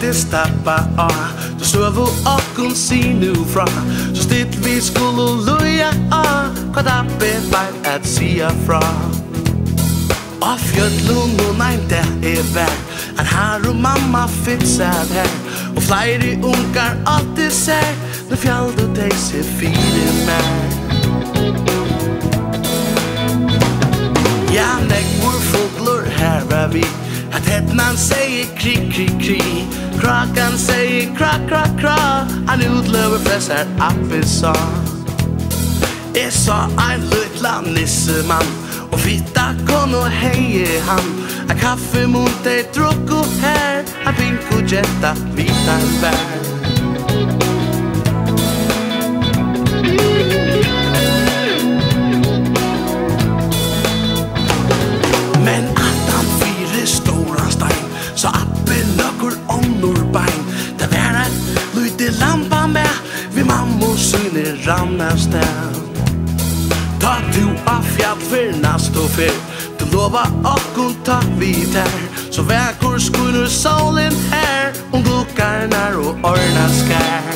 det stappa av. Du søv og kun si nu fra. Så still vi skulle luja av. Hva da beveil at sia fra. Og fjøtlun og nei det vær. At her og mamma fitsat her. Og flere ungar alltid ser. Når fjall du deg se fire mer. Ja, negvor fugler her var vi. At hetnan sier krig, krig, krig. Krakan sier krak, krak, krak. Han utløver flest appesan. Jeg sa ein lutla nissemann. Og fitta kon og heie han. A kaffe mot ei drukko her. A pink og jetta vita en bær. Men at han fire stora stein. Så appe nøkker åndor bein. Det var et lydde lampa med. Vi mamma syne rann av sted. Ta du av fjall for nast og fyr. Du lova akkun ta vid her. Så väkor skunner solen här. Om glukkarnar och orna skär.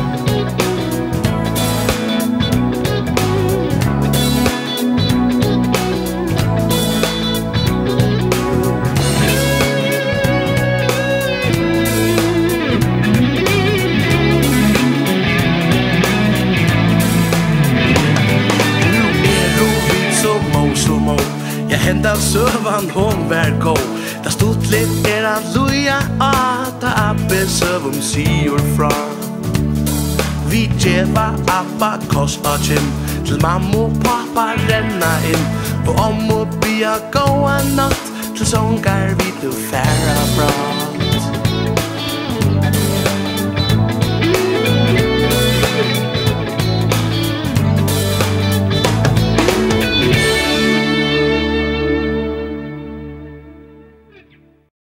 Henda sövan hon vär gå. Da stod litt at luja ta appe søvum sier fra. Vi djeva appa kosta kjem. Til mamma og pappa renna inn. Og om og bia gåa natt. Til sångar vi du færa bra.